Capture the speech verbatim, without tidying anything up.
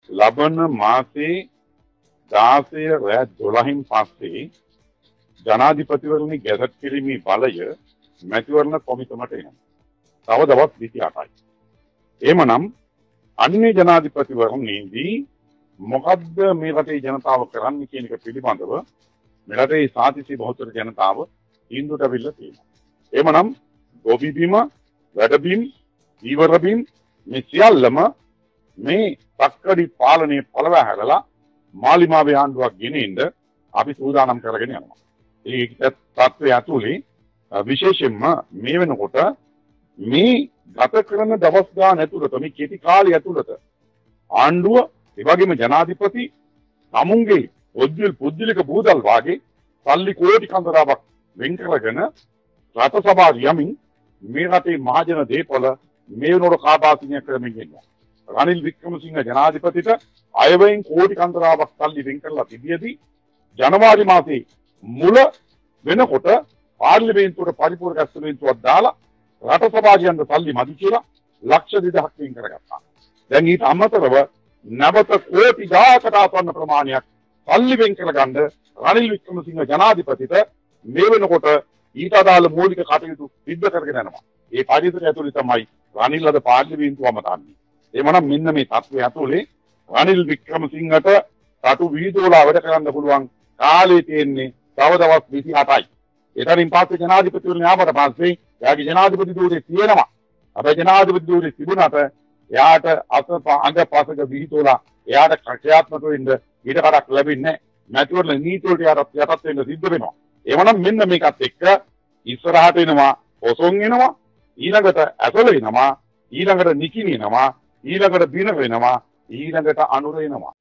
ලබන මාසේ දාසය රෑ දොළහෙන් පස්සේ ජනාධිපතිවරණි ගැසට් කිරීමේ බලය මැතිවරණ කොමිසමට එනවා. තව දවස් විසි අටයි. එහෙමනම් අන්නේ ජනාධිපතිවරණයේදී මොකද්ද මේ රටේ ජනතාව කරන්නේ කියන එක පිළිබඳව මේ රටේ සාතිසි බහුතර ජනතාව තීන්දුවට අවිල්ල තියෙනවා. එහෙමනම් ගොවි බිම, වැඩ බිම්, ඊවර බිම් මේ සියල්ලම මේ තක්කඩි පාලනයේ පළවා හැරලා මාලිමාවේ ආණ්ඩුවක් ගෙනින්න අපි සූදානම් කරගෙන යනවා. ඒ තත්ත්වය ඇතුලේ විශේෂයෙන්ම මේ වෙනකොට මේ ගත කරන දවස් ගාන ඇතුළත මේ කෙටි කාලය ඇතුළත ආණ්ඩුව ඒ වගේම ජනාධිපති තමුන්ගේ පොද්දිල් පුද්දලික බූදල් වාගේ සල්ලි කෝටි කන්දරාවක් වෙන් කරගෙන රට සභාව යමින් මේ රටේ මහජන දේපොළ මේ වෙනකොට කාබාසිනිය කරමින් ඉන්නවා. රනිල් වික්‍රමසිංහ ජනාධිපතිට අයවැයෙන් කෝටි කන්දරාවක් සල්ලි වෙන් කරලා තිබියදී ජනවාරි මාසයේ මුල වෙනකොට පාර්ලිමේන්තුවට පරිපූර්ණ ඇස්තමේන්තුවක් දාලා රට සභාවයන්ට සල්ලි මදි කියලා ලක්ෂ දෙදහක් වෙන් කරගත්තා. දැන් ඊට අමතරව නැවත කෝටි දහයකට ආසන්න ප්‍රමාණයක් සල්ලි වෙන් කරගන්න රනිල් වික්‍රමසිංහ ජනාධිපතිට මේ වෙනකොට ඊට අදාළ මූලික කටයුතු සිද්ධ කරගෙන යනවා. ඒ පරිසරය ඇතුළේ තමයි රනිල් අද පාර්ලිමේන්තුවම තන්නේ. එමනම් මෙන්න මේ තත්ත්වය ඇතුලේ රනිල් වික්‍රමසිංහට රටු වීදුවලා වැඩ කරන්න පුළුවන් කාලේ තියෙන්නේ තව දවස් විසි අටයි. එතනින් පස්සේ ජනාධිපතිවරණය ආවට පස්සේ එයාගේ ජනාධිපති ධූරේ තියෙනවා. අපේ ජනාධිපති ධූරේ තිබුණාට එයාට අත අඟ පසක විහිදුවලා එයාට ක්‍රියාත්මක වෙන්න ඊට කඩක් ලැබෙන්නේ නැහැ. මැතිවරණ නීති වලට යාට යටත් වෙන්න සිද්ධ වෙනවා. එවනම් මෙන්න මේකත් එක්ක ඉස්සරහට එනවා ඔසොන් එනවා, ඊළඟට ඇසල වෙනවා, ඊළඟට නිකිණි එනවා, ඊළඟට බින වෙනවා, ඊළඟට අනුර එනවා.